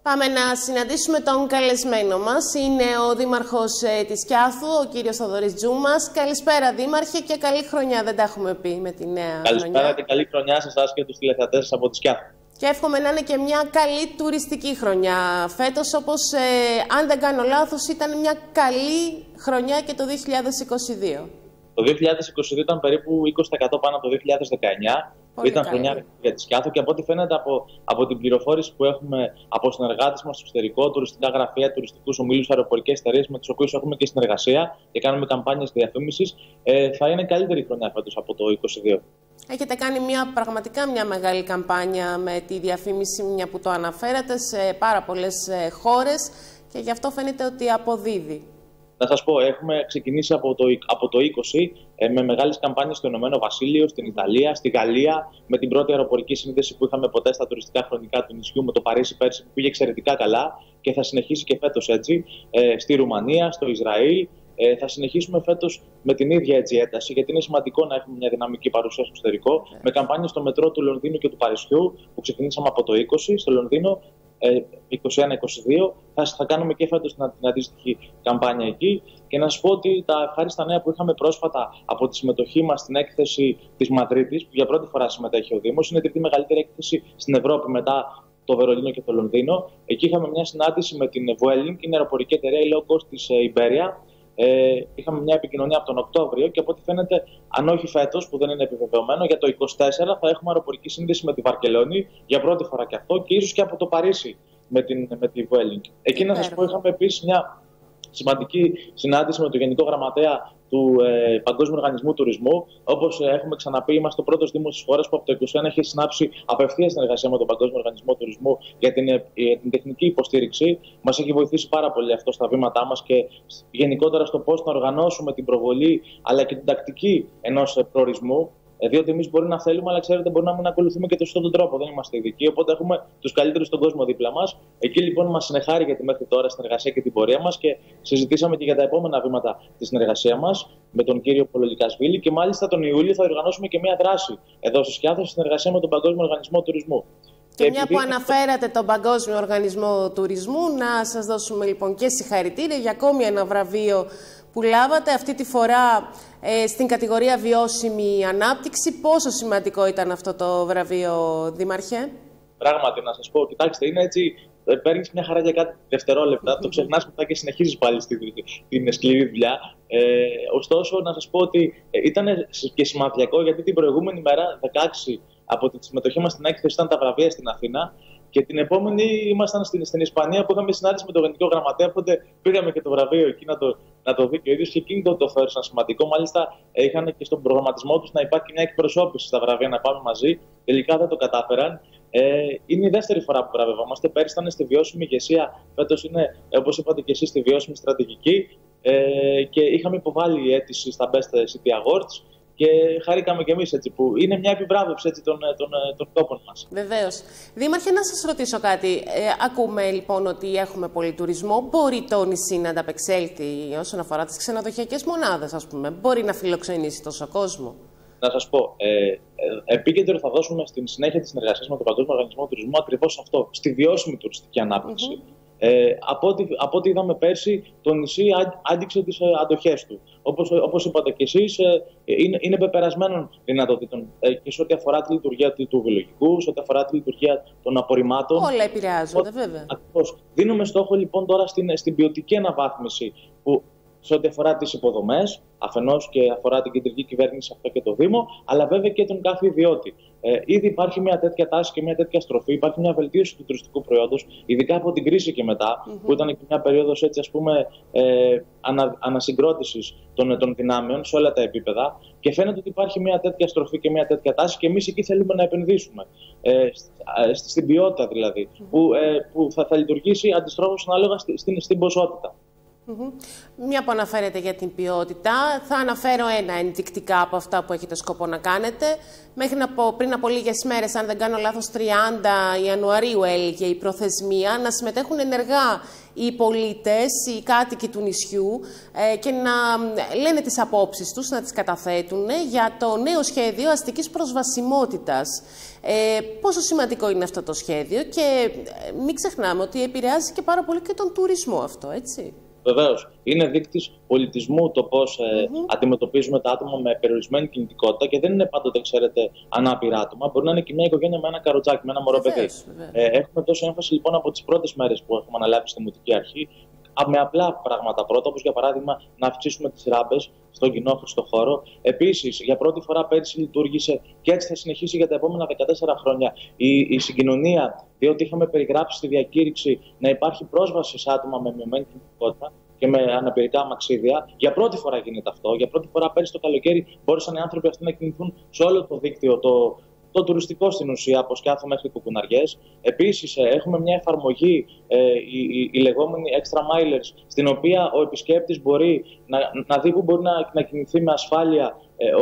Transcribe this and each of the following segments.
Πάμε να συναντήσουμε τον καλεσμένο μας. Είναι ο Δήμαρχος της Κιάθου, ο κύριος Θοδωρής Τζούμας. Καλησπέρα, Δήμαρχε, και καλή χρονιά. Δεν τα έχουμε πει με τη νέα χρονιά. Καλησπέρα και καλή χρονιά σε εσάς και τους τηλεθεατές από τη Κιάθου. Και εύχομαι να είναι και μια καλή τουριστική χρονιά φέτος, όπως αν δεν κάνω λάθος ήταν μια καλή χρονιά και το 2022. Το 2022 ήταν περίπου 20% πάνω από το 2019. Πολύ ήταν καλή χρονιά για τη Κιάθου και από ό,τι φαίνεται από την πληροφόρηση που έχουμε από συνεργάτες μας στο εξωτερικό, τουριστικά γραφεία, τουριστικούς ομίλους, αεροπορικές εταιρείες με τους οποίους έχουμε και συνεργασία και κάνουμε καμπάνιες διαφήμισης, θα είναι καλύτερη χρονιά φέτος από το 2022. Έχετε κάνει πραγματικά μια μεγάλη καμπάνια με τη διαφήμιση, μια που το αναφέρατε, σε πάρα πολλές χώρες και γι' αυτό φαίνεται ότι αποδίδει. Να σας πω, έχουμε ξεκινήσει από το 20 με μεγάλες καμπάνιες στο Ηνωμένο Βασίλειο, στην Ιταλία, στη Γαλλία, με την πρώτη αεροπορική σύνδεση που είχαμε ποτέ στα τουριστικά χρονικά του νησιού με το Παρίσι πέρσι, που πήγε εξαιρετικά καλά και θα συνεχίσει και φέτος έτσι, στη Ρουμανία, στο Ισραήλ. Θα συνεχίσουμε φέτος με την ίδια έτσι ένταση, γιατί είναι σημαντικό να έχουμε μια δυναμική παρουσία στο εξωτερικό, με καμπάνιες στο μετρό του Λονδίνου και του Παρισιού, που ξεκινήσαμε από το 20 στο Λονδίνο. 21-22, θα κάνουμε και φέτος την αντίστοιχη καμπάνια εκεί. Και να σας πω ότι τα ευχάριστα νέα που είχαμε πρόσφατα από τη συμμετοχή μας στην έκθεση της Μαδρίτης, που για πρώτη φορά συμμετέχει ο Δήμος, είναι η τρίτη μεγαλύτερη έκθεση στην Ευρώπη μετά το Βερολίνο και το Λονδίνο. Εκεί είχαμε μια συνάντηση με την Vueling, είναι αεροπορική εταιρεία, η low cost της Iberia. Είχαμε μια επικοινωνία από τον Οκτώβριο και από ό,τι φαίνεται, αν όχι φέτος, που δεν είναι επιβεβαιωμένο, για το 2024 θα έχουμε αεροπορική σύνδεση με τη Βαρκελόνη για πρώτη φορά και αυτό, και ίσως και από το Παρίσι με τη Vueling. Εκεί να σας πω, είχαμε επίσης μια σημαντική συνάντηση με τον Γενικό Γραμματέα του Παγκόσμιου Οργανισμού Τουρισμού. Όπως έχουμε ξαναπεί, είμαστε ο πρώτος Δήμος της χώρας που από το 2021 έχει συνάψει απευθείας συνεργασία με τον Παγκόσμιο Οργανισμό Τουρισμού για την τεχνική υποστήριξη. Μας έχει βοηθήσει πάρα πολύ αυτό στα βήματά μας και γενικότερα στο πώς να οργανώσουμε την προβολή αλλά και την τακτική ενός προορισμού. Διότι εμείς μπορεί να θέλουμε, αλλά ξέρετε, μπορεί να μην ακολουθούμε και το σωστό τον τρόπο. Δεν είμαστε ειδικοί. Οπότε έχουμε τους καλύτερους στον κόσμο δίπλα μας. Εκεί λοιπόν μας συνεχάρει για τη μέχρι τώρα συνεργασία και την πορεία μας και συζητήσαμε και για τα επόμενα βήματα τη συνεργασία μας με τον κύριο Πολολικασβίλη. Και μάλιστα τον Ιούλιο θα οργανώσουμε και μια δράση εδώ στη Κιάθου σε συνεργασία με τον Παγκόσμιο Οργανισμό Τουρισμού. Και μια που αναφέρατε τον Παγκόσμιο Οργανισμό Τουρισμού, να σας δώσουμε λοιπόν και συγχαρητήρια για ακόμη ένα βραβείο που λάβατε, αυτή τη φορά στην κατηγορία βιώσιμη ανάπτυξη. Πόσο σημαντικό ήταν αυτό το βραβείο, Δήμαρχε? Πράγματι, να σας πω, κοιτάξτε, είναι έτσι, παίρνεις μια χαρά για κάτι δευτερόλεπτα, το ξεχνάς μετά και συνεχίζεις πάλι την σκληρή δουλειά. Ωστόσο, να σας πω ότι ήταν και σημαδιακό, γιατί την προηγούμενη μέρα, 16 από τη συμμετοχή μας στην έκθεση, ήταν τα βραβεία στην Αθήνα. Και την επόμενη ήμασταν στην Ισπανία που είχαμε συνάντηση με τον Γενικό Γραμματέα. Οπότε πήγαμε και το βραβείο εκεί να το δει και ο ίδιος. Και εκείνοι το θεώρησαν σημαντικό. Μάλιστα, είχαν και στον προγραμματισμό τους να υπάρχει μια εκπροσώπηση στα βραβεία, να πάμε μαζί. Τελικά δεν το κατάφεραν. Είναι η δεύτερη φορά που βραβευόμαστε. Πέρυσι ήταν στη βιώσιμη ηγεσία. Φέτος είναι, όπως είπατε και εσείς, στη βιώσιμη στρατηγική. Και είχαμε υποβάλει αίτηση στα Best City Awards. Και χαρήκαμε κι εμείς, έτσι, που είναι μια επιβράβευση έτσι, των τόπων μας. Βεβαίως. Δήμαρχε, να σας ρωτήσω κάτι. Ακούμε λοιπόν ότι έχουμε πολύ τουρισμό. Μπορεί το νησί να ανταπεξέλθει όσον αφορά τις ξενοδοχειακές μονάδες, ας πούμε? Μπορεί να φιλοξενήσει τόσο κόσμο? Να σας πω, επίκεντρο θα δώσουμε στην συνέχεια της συνεργασίας με τον Παγκόσμιο Οργανισμό Τουρισμού ακριβώς αυτό, στη βιώσιμη τουριστική ανάπτυξη. Από ό,τι είδαμε πέρσι, το νησί άγγιξε τις αντοχές του. Όπως είπατε και εσείς, είναι πεπερασμένων δυνατοτήτων και σε ό,τι αφορά τη λειτουργία του βιολογικού, σε ό,τι αφορά τη λειτουργία των απορριμμάτων. Όλα επηρεάζονται, βέβαια. Ακριβώς. Δίνουμε στόχο λοιπόν τώρα στην ποιοτική αναβάθμιση που σε ό,τι αφορά τις υποδομές, αφενός και αφορά την κεντρική κυβέρνηση, αυτό και το Δήμο, αλλά βέβαια και τον κάθε ιδιώτη. Ήδη υπάρχει μια τέτοια τάση και μια τέτοια στροφή, υπάρχει μια βελτίωση του τουριστικού προϊόντος, ειδικά από την κρίση και μετά, που ήταν και μια περίοδος έτσι, ας πούμε, ανασυγκρότησης των δυνάμεων σε όλα τα επίπεδα. Και φαίνεται ότι υπάρχει μια τέτοια στροφή και μια τέτοια τάση, και εμείς εκεί θέλουμε να επενδύσουμε. Στην ποιότητα δηλαδή, που θα λειτουργήσει αντιστρόφως ανάλογα στην ποσότητα. Μια που αναφέρετε για την ποιότητα, θα αναφέρω ένα ενδεικτικά από αυτά που έχετε σκοπό να κάνετε. Πριν από λίγες μέρες, αν δεν κάνω λάθος, 30 Ιανουαρίου έλεγε η προθεσμία, να συμμετέχουν ενεργά οι πολίτες, οι κάτοικοι του νησιού και να λένε τις απόψεις τους, να τις καταθέτουν για το νέο σχέδιο αστικής προσβασιμότητας. Πόσο σημαντικό είναι αυτό το σχέδιο και μην ξεχνάμε ότι επηρεάζει και πάρα πολύ και τον τουρισμό αυτό, έτσι. Βεβαίως. Είναι δείκτης πολιτισμού το πώς αντιμετωπίζουμε τα άτομα με περιορισμένη κινητικότητα και δεν είναι πάντοτε, ξέρετε, ανάπηρα άτομα. Μπορεί να είναι και μια οικογένεια με ένα καροτσάκι, με ένα μωρό παιδί. Έχουμε δώσει έμφαση λοιπόν από τις πρώτες μέρες που έχουμε αναλάβει στη Δημοτική Αρχή με απλά πράγματα πρώτα, όπως για παράδειγμα να αυξήσουμε τις ράμπες στον κοινόχρηστο χώρο. Επίσης, για πρώτη φορά πέρσι λειτουργήσε και έτσι θα συνεχίσει για τα επόμενα 14 χρόνια η συγκοινωνία, διότι είχαμε περιγράψει στη διακήρυξη να υπάρχει πρόσβαση σε άτομα με μειωμένη κινητικότητα και με αναπηρικά αμαξίδια. Για πρώτη φορά γίνεται αυτό. Για πρώτη φορά πέρσι το καλοκαίρι μπόρεσαν οι άνθρωποι αυτοί να κινηθούν σε όλο το δίκτυο, το τουριστικό στην ουσία, από Σκιάθο μέχρι Κουκουναριές. Επίσης, έχουμε μια εφαρμογή, η λεγόμενη Extra Milers, στην οποία ο επισκέπτης μπορεί να δει πού μπορεί να κινηθεί με ασφάλεια.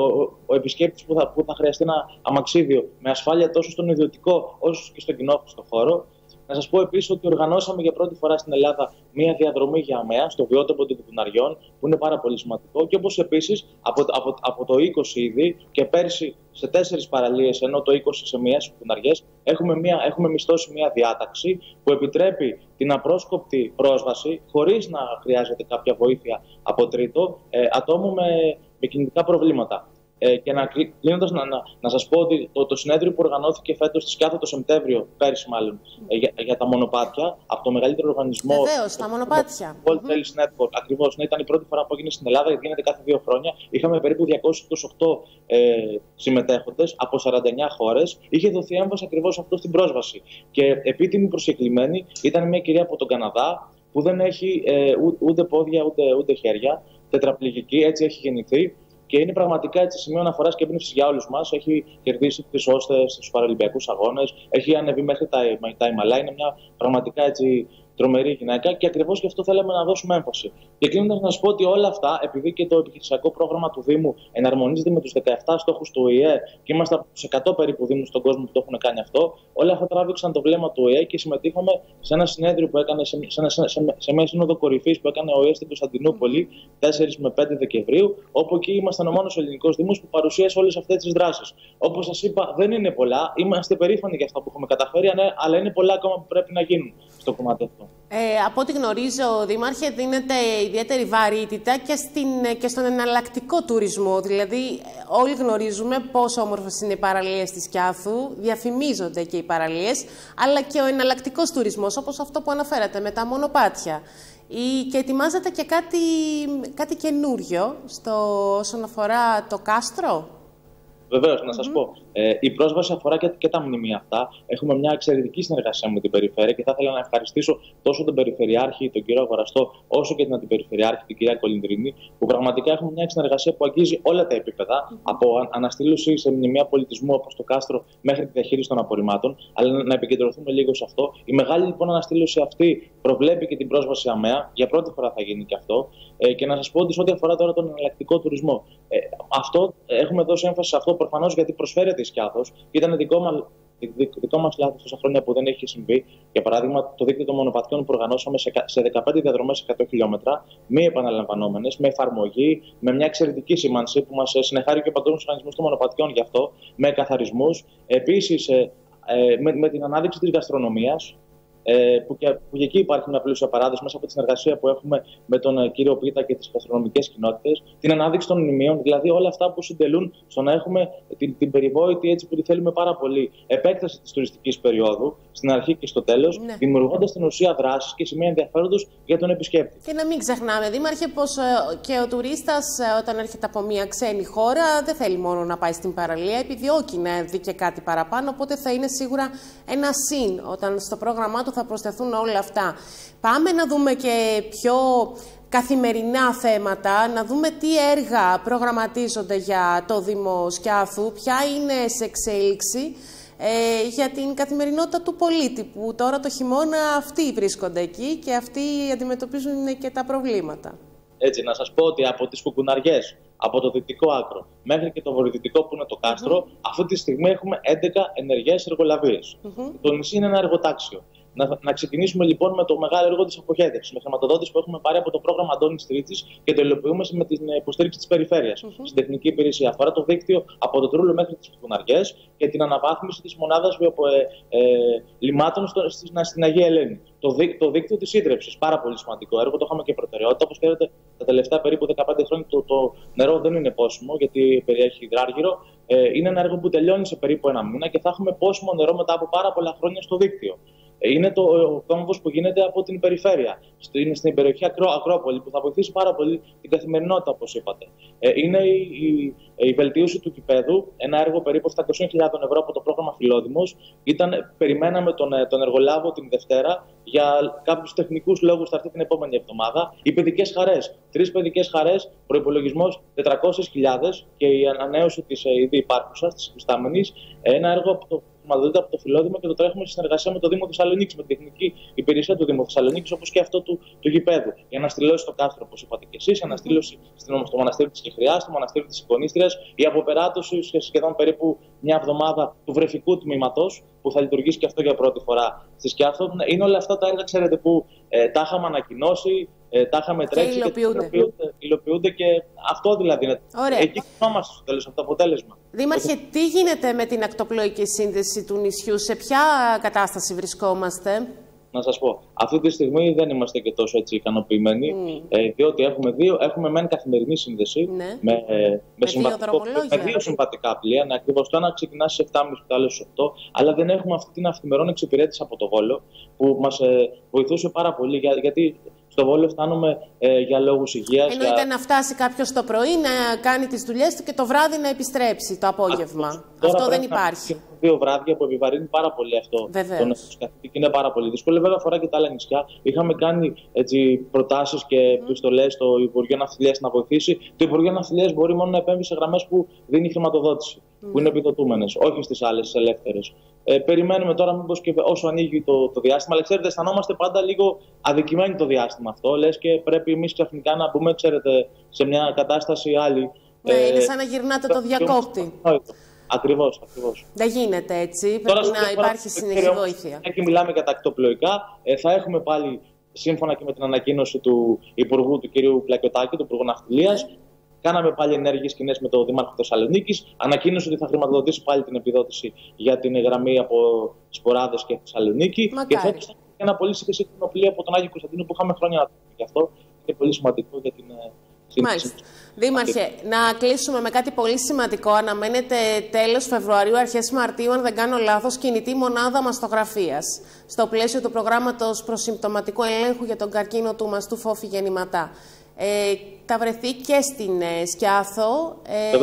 Ο επισκέπτης που θα χρειαστεί ένα αμαξίδιο με ασφάλεια τόσο στον ιδιωτικό όσο και στον κοινόχρηστο χώρο. Να σας πω επίσης ότι οργανώσαμε για πρώτη φορά στην Ελλάδα μία διαδρομή για ΑΜΕΑ στο βιότοπο των Κουκουναριών, που είναι πάρα πολύ σημαντικό. Και όπως επίσης από το 20 ήδη και πέρσι σε 4 παραλίες, ενώ το 20 σε μία στις Κουκουναριές, έχουμε μισθώσει μία διάταξη που επιτρέπει την απρόσκοπτη πρόσβαση, χωρίς να χρειάζεται κάποια βοήθεια από τρίτο, ατόμου με κινητικά προβλήματα. Και κλείνοντας, να σας πω ότι το συνέδριο που οργανώθηκε φέτος στη Σκιάθο το Σεπτέμβριο, πέρυσι μάλλον, για τα μονοπάτια, από το μεγαλύτερο οργανισμό. Βεβαίως, τα μονοπάτια. World Trails Network, ακριβώς. Ήταν η πρώτη φορά που έγινε στην Ελλάδα, γιατί γίνεται κάθε 2 χρόνια. Είχαμε περίπου 228 συμμετέχοντες από 49 χώρες. Είχε δοθεί έμφαση ακριβώς αυτό στην πρόσβαση. Και επίτιμη προσκεκλημένη ήταν μια κυρία από τον Καναδά, που δεν έχει ούτε πόδια ούτε χέρια, τετραπληγική, έτσι έχει γεννηθεί. Και είναι πραγματικά έτσι σημείο αναφοράς και έμπνευσης για όλους μας. Έχει κερδίσει τις ώστες στους Παραλυμπιακούς Αγώνες, έχει ανεβεί μέχρι τα Ιμαλά. Είναι μια πραγματικά έτσι τρομερή γυναίκα και ακριβώς γι' αυτό θέλαμε να δώσουμε έμφαση. Και κλείνοντας, να σας πω ότι όλα αυτά, επειδή και το επιχειρησιακό πρόγραμμα του Δήμου εναρμονίζεται με τους 17 στόχους του ΟΗΕ και είμαστε από τους 100 περίπου Δήμους στον κόσμο που το έχουν κάνει αυτό, όλα αυτά τράβηξαν το βλέμμα του ΟΗΕ και συμμετείχαμε σε ένα συνέδριο που έκανε, σε μια σύνοδο κορυφής που έκανε ο ΟΗΕ στην Κωνσταντινούπολη 4 με 5 Δεκεμβρίου, όπου εκεί ήμασταν ο μόνος ελληνικός Δήμος που παρουσίασε όλες αυτές τις δράσεις. Όπως σας είπα, δεν είναι πολλά, είμαστε περήφανοι για αυτά που έχουμε καταφέρει, αλλά είναι πολλά ακόμα που πρέπει να γίνουν στο κομμάτι αυτό. Από ό,τι γνωρίζω, Δήμαρχε, δίνεται ιδιαίτερη βαρύτητα και στον εναλλακτικό τουρισμό. Δηλαδή, όλοι γνωρίζουμε πόσο όμορφες είναι οι παραλίες της Σκιάθου, διαφημίζονται και οι παραλίες, αλλά και ο εναλλακτικός τουρισμός, όπως αυτό που αναφέρατε με τα μονοπάτια. Και ετοιμάζεται και κάτι καινούριο όσον αφορά το κάστρο. Βεβαίως, να σας πω. Η πρόσβαση αφορά και τα μνημεία αυτά. Έχουμε μια εξαιρετική συνεργασία με την Περιφέρεια και θα ήθελα να ευχαριστήσω τόσο τον Περιφερειάρχη, τον κύριο Αγοραστό, όσο και την Αντιπεριφερειάρχη, την κυρία Κολυντρίνη, που πραγματικά έχουμε μια συνεργασία που αγγίζει όλα τα επίπεδα, από αναστήλωση σε μνημεία πολιτισμού όπως το κάστρο μέχρι τη διαχείριση των απορριμμάτων. Αλλά να επικεντρωθούμε λίγο σε αυτό. Η μεγάλη λοιπόν αναστήλωση αυτή προβλέπει και την πρόσβαση ΑΜΕΑ. Για πρώτη φορά θα γίνει και αυτό. Και να σας πω ότι σε ό,τι αφορά τώρα τον εναλλακτικό τουρισμό, έχουμε δώσει έμφαση σε αυτό προφανώς γιατί προσφέρεται η Σκιάθος. Ήταν δικό μας λάθος τόσα χρόνια που δεν έχει συμβεί. Για παράδειγμα, το δίκτυο των μονοπατιών που οργανώσαμε σε 15 διαδρομές 100 χιλιόμετρα, μη επαναλαμβανόμενες, με εφαρμογή, με μια εξαιρετική σήμανση που μας συνεχάρει και ο Παγκόσμιος Οργανισμός των Μονοπατιών γι' αυτό, με καθαρισμούς. Επίσης, με την ανάδειξη της γαστρονομίας. Που και εκεί υπάρχει μια πλούσια παράδοση μέσα από τη συνεργασία που έχουμε με τον κύριο Πίτα και τις γαστρονομικές κοινότητες, την ανάδειξη των μνημείων, δηλαδή όλα αυτά που συντελούν στο να έχουμε την περιβόητη, έτσι που τη θέλουμε πάρα πολύ, επέκταση της τουριστικής περίοδου, στην αρχή και στο τέλος, δημιουργώντας στην ουσία δράσεις και σημεία ενδιαφέροντος για τον επισκέπτη. Και να μην ξεχνάμε, Δήμαρχε, πως και ο τουρίστας όταν έρχεται από μια ξένη χώρα δεν θέλει μόνο να πάει στην παραλία, επιδιώκει να δει και κάτι παραπάνω, οπότε θα είναι σίγουρα ένα συν όταν στο πρόγραμμά του θα προσθεθούν όλα αυτά. Πάμε να δούμε και πιο καθημερινά θέματα, να δούμε τι έργα προγραμματίζονται για το Δήμο Σκιάθου, ποια είναι σε εξέλιξη. για την καθημερινότητα του πολίτη, που τώρα το χειμώνα αυτοί βρίσκονται εκεί και αυτοί αντιμετωπίζουν και τα προβλήματα. Έτσι, να σας πω ότι από τις Κουκουναριές, από το δυτικό άκρο μέχρι και το βορειοδυτικό που είναι το κάστρο, αυτή τη στιγμή έχουμε 11 ενεργές εργολαβίες. Το νησί είναι ένα εργοτάξιο. Να ξεκινήσουμε λοιπόν με το μεγάλο έργο της αποχέτευσης, με χρηματοδότηση που έχουμε πάρει από το πρόγραμμα Αντώνης Τρίτσης και το υλοποιούμε με την υποστήριξη της περιφέρειας στην τεχνική υπηρεσία. Αφορά το δίκτυο από το Τρούλο μέχρι τις Κουκουναριές και την αναβάθμιση της μονάδας λιμάτων στην Αγία Ελένη. Το δίκτυο της ίδρυυσης, πάρα πολύ σημαντικό έργο, το είχαμε και προτεραιότητα. Όπως ξέρετε, τα τελευταία περίπου 15 χρόνια το νερό δεν είναι πόσιμο, γιατί περιέχει υδράργυρο. Είναι ένα έργο που τελειώνει σε περίπου ένα μήνα και θα έχουμε πόσιμο νερό μετά από πάρα πολλά χρόνια στο δίκτυο. Είναι ο κόμβος που γίνεται από την περιφέρεια. Είναι στην περιοχή Ακρόπολη, που θα βοηθήσει πάρα πολύ την καθημερινότητα, όπως είπατε. Είναι η βελτίωση του κηπέδου, ένα έργο περίπου 700.000 ευρώ από το πρόγραμμα Φιλόδημος. Περιμέναμε τον εργολάβο την Δευτέρα. Για κάποιους τεχνικούς λόγους θα έρθει την επόμενη εβδομάδα. Οι παιδικές χαρές. 3 παιδικές χαρές, προϋπολογισμός 400.000 και η ανανέωση της ήδη υπάρχουσας, της υφιστάμενης. Ένα έργο χρηματοδοτείται από το Φιλόδημο και το τρέχουμε σε συνεργασία με το Δήμο Θεσσαλονίκης, με την τεχνική υπηρεσία του Δήμου Θεσσαλονίκης, όπως και αυτό του γηπέδου. Η αναστηλώση στο κάστρο, όπως είπατε και εσείς, η αναστήλωση στο μοναστήρι της Κεχριάς, στο μοναστήρι της Εικονίστριας, η αποπεράτωση σχεδόν περίπου μια εβδομάδα του βρεφικού τμήματος, που θα λειτουργήσει και αυτό για πρώτη φορά στη Σκιάθο. Είναι όλα αυτά τα έργα, ξέρετε, που τα είχαμε ανακοινώσει, τα είχαμε τρέξει και υλοποιούνται και αυτό δηλαδή είναι. Εκεί κοιτόμαστε στο τέλος από το αποτέλεσμα. Δήμαρχε, τι γίνεται με την ακτοπλοϊκή σύνδεση του νησιού, σε ποια κατάσταση βρισκόμαστε? Να σας πω, αυτή τη στιγμή δεν είμαστε και τόσο έτσι icανοποιημένοι, διότι έχουμε μεν καθημερινή σύνδεση με δύο συμβατικά πλοία. Ακριβώς το ένα ξεκινά στις 7.30 και το άλλο στις 8, αλλά δεν έχουμε αυτή την αυθημερών εξυπηρέτηση από το Βόλο, που μας βοηθούσε πάρα πολύ, γιατί στο Βόλο φτάνουμε για λόγους υγείας. Εννοείται να φτάσει κάποιος το πρωί, να κάνει τις δουλειές του και το βράδυ να επιστρέψει το απόγευμα. Αυτό δεν υπάρχει. 2 βράδια που επιβαρύνει πάρα πολύ αυτό τον καθηγητή και είναι πάρα πολύ δύσκολο. Βέβαια, αφορά και τα άλλα νησιά. Είχαμε κάνει προτάσεις και επιστολές στο Υπουργείο Ναυτιλίας να βοηθήσει. Το Υπουργείο Ναυτιλίας μπορεί μόνο να επέμβει σε γραμμές που δίνει χρηματοδότηση, που είναι επιδοτούμενες, όχι στις άλλες, τις ελεύθερες. Περιμένουμε τώρα, μήπως και όσο ανοίγει το διάστημα. Αλλά ξέρετε, αισθανόμαστε πάντα λίγο αδικημένοι το διάστημα αυτό. Λες και πρέπει εμείς ξαφνικά να μπούμε, ξέρετε, σε μια κατάσταση άλλη. Είναι σαν να γυρνάτε το διακόπτη. Ακριβώς. Δεν γίνεται έτσι. Πρέπει να υπάρχει συνεχή βοήθεια. Και μιλάμε για τα ακτοπλοϊκά. Θα έχουμε πάλι, σύμφωνα και με την ανακοίνωση του Υπουργού, του κ. Πλακιωτάκη, του Υπουργού Ναυτιλίας, κάναμε πάλι ενέργειες κοινές με τον Δήμαρχο Θεσσαλονίκης. Ανακοίνωσε ότι θα χρηματοδοτήσει πάλι την επιδότηση για την γραμμή από Σποράδες και Θεσσαλονίκη. Και θα έχει ένα πολύ σύγχρονο πλοίο από τον Άγιο Κωνσταντίνο που είχαμε χρόνια να το πούμε. Γι' αυτό είναι πολύ σημαντικό για την. Μάλιστα. Δήμαρχε, να κλείσουμε με κάτι πολύ σημαντικό. Αναμένεται τέλος Φεβρουαρίου, αρχές Μαρτίου, αν δεν κάνω λάθος, κινητή μονάδα μαστογραφίας στο πλαίσιο του προγράμματος προσυμπτωματικού ελέγχου για τον καρκίνο του μαστού φόφη γεννηματά. Θα βρεθεί και στην Σκιάθο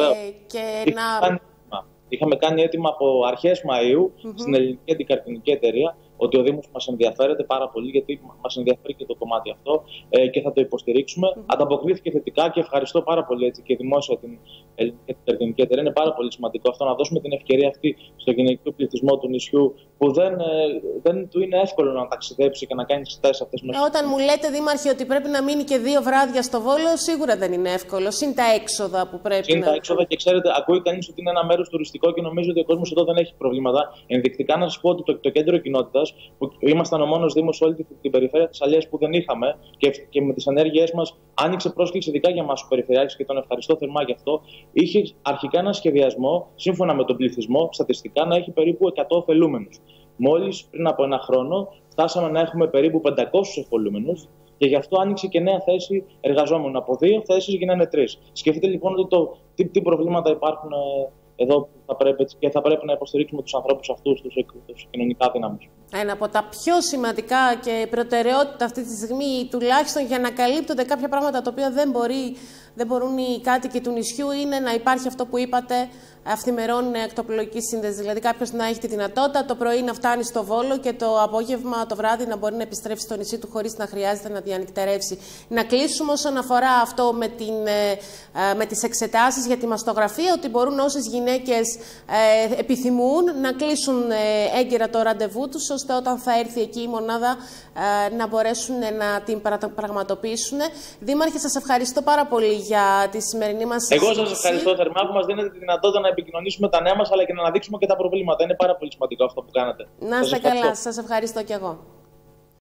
Είχαμε κάνει έτοιμα από αρχές Μαΐου στην Ελληνική Αντικαρκινική Εταιρεία ότι ο Δήμος μας ενδιαφέρεται πάρα πολύ, γιατί μας ενδιαφέρει και το κομμάτι αυτό και θα το υποστηρίξουμε. Ανταποκρίθηκε θετικά και ευχαριστώ πάρα πολύ έτσι, και δημόσια την Ελληνική Αντικαρκινική Εταιρεία. Είναι πάρα πολύ σημαντικό αυτό, να δώσουμε την ευκαιρία αυτή στο γυναικείο πληθυσμό του νησιού, που δεν του είναι εύκολο να ταξιδέψει και να κάνει τις θέσεις αυτές. Όταν μου λέτε, Δήμαρχε, ότι πρέπει να μείνει και 2 βράδια στο Βόλο, σίγουρα δεν είναι εύκολο. Συν τα έξοδα που πρέπει τα έξοδα, και ξέρετε, ακούει κανείς ότι είναι ένα μέρος τουριστικό και νομίζω ότι ο κόσμος εδώ δεν έχει προβλήματα. Ενδεικτικά να σας πω ότι το κέντρο κοινότητας, που ήμασταν ο μόνος Δήμος σε όλη την περιφέρεια της Αλίας που δεν είχαμε, και με τις ενέργειές μας άνοιξε πρόσκληση ειδικά για μας ο Περιφερειάρχης και τον ευχαριστώ θερμά γι' αυτό. Είχε αρχικά ένα σχεδιασμό, σύμφωνα με τον πληθυσμό, στατιστικά να έχει περίπου 100 ωφελούμενους. Μόλις πριν από 1 χρόνο φτάσαμε να έχουμε περίπου 500 ωφελούμενους και γι' αυτό άνοιξε και νέα θέση εργαζόμενων. Από 2 θέσεις γίνανε 3. Σκεφτείτε λοιπόν ότι τι προβλήματα υπάρχουν εδώ που θα πρέπει να υποστηρίξουμε τους ανθρώπους αυτούς, τους κοινωνικά δυνάμους. Ένα από τα πιο σημαντικά και προτεραιότητα αυτή τη στιγμή, τουλάχιστον για να καλύπτονται κάποια πράγματα τα οποία δεν μπορεί δεν μπορούν οι κάτοικοι του νησιού, είναι να υπάρχει αυτό που είπατε, αυθημερών ακτοπλοϊκή σύνδεση. Δηλαδή, κάποιος να έχει τη δυνατότητα το πρωί να φτάνει στο Βόλο και το απόγευμα, το βράδυ, να μπορεί να επιστρέψει στο νησί του χωρίς να χρειάζεται να διανυκτερεύσει. Να κλείσουμε όσον αφορά αυτό με τις εξετάσεις για τη μαστογραφία, ότι μπορούν όσες γυναίκες επιθυμούν να κλείσουν έγκαιρα το ραντεβού τους, ώστε όταν θα έρθει εκεί η μονάδα να μπορέσουν να την πραγματοποιήσουν. Δήμαρχε, σας ευχαριστώ πάρα πολύ για τη σημερινή μας συζήτηση. Εγώ σας ευχαριστώ θερμά που μας δίνετε τη δυνατότητα να επικοινωνήσουμε τα νέα μας, αλλά και να αναδείξουμε και τα προβλήματα. Είναι πάρα πολύ σημαντικό αυτό που κάνατε. Να είστε καλά, σας ευχαριστώ κι εγώ.